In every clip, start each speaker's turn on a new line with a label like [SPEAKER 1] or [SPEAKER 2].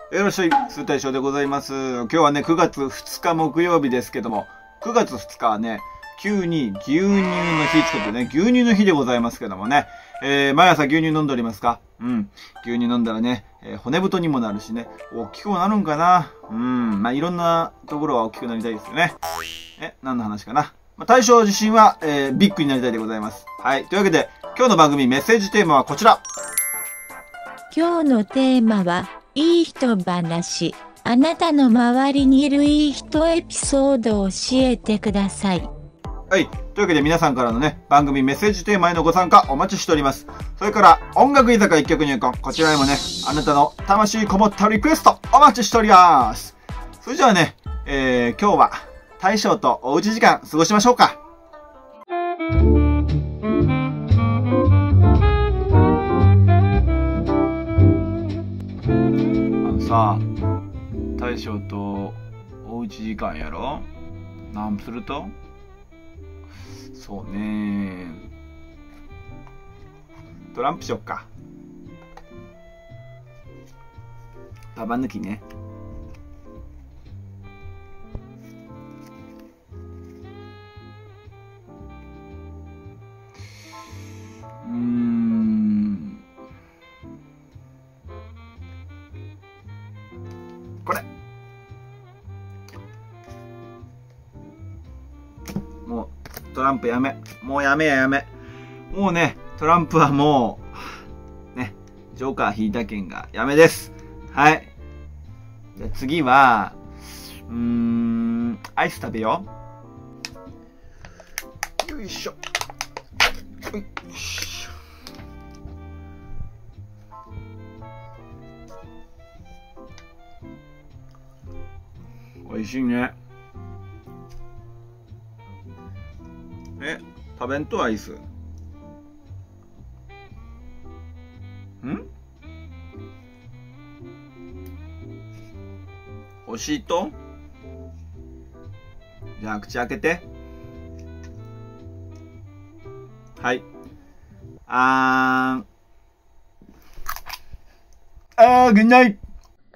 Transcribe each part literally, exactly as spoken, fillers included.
[SPEAKER 1] よろしい、スー大将でございます。今日はね、くがつふつか木曜日ですけども、くがつふつかはね、急に牛乳の日ってことでね、牛乳の日でございますけどもね、えー、毎朝牛乳飲んでおりますか？うん。牛乳飲んだらね、えー、骨太にもなるしね、大きくもなるんかな。うん。まあ、いろんなところは大きくなりたいですよね。え、何の話かな。まあ、大将自身は、えー、ビッグになりたいでございます。はい。というわけで、今日の番組メッセージテーマはこちら。
[SPEAKER 2] 今日のテーマは、いい人話。あなたの周りにいるいい人エピソードを教えてください。
[SPEAKER 1] はい。というわけで皆さんからのね、番組メッセージテーマへのご参加お待ちしております。それから、音楽居酒屋一曲入魂。こちらにもね、あなたの魂こもったリクエストお待ちしております。それじゃあね、えー、今日は大将とおうち時間過ごしましょうか。さあ、大将とおうち時間やろ。なんするとそうね、トランプしよっか。ババ抜きね。うーん、これもうトランプやめ、もうやめややめ。もうね、トランプはもうね、ジョーカー引いた件がやめです。はい。じゃあ次はうーん、アイス食べよう。よいしょ。よいしょ。おいしいね。え、食べんとアイス。ん？おしいと？じゃあ口開けて。はい。あーん。あー、ぐんない。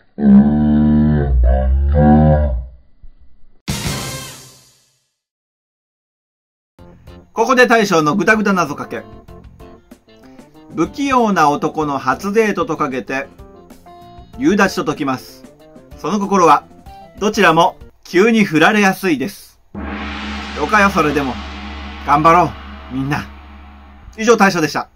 [SPEAKER 1] ここで大将のぐだぐだ謎かけ。不器用な男の初デートとかけて、夕立と解きます。その心は、どちらも急に振られやすいです。よかよ、それでも。頑張ろう、みんな。以上、大将でした。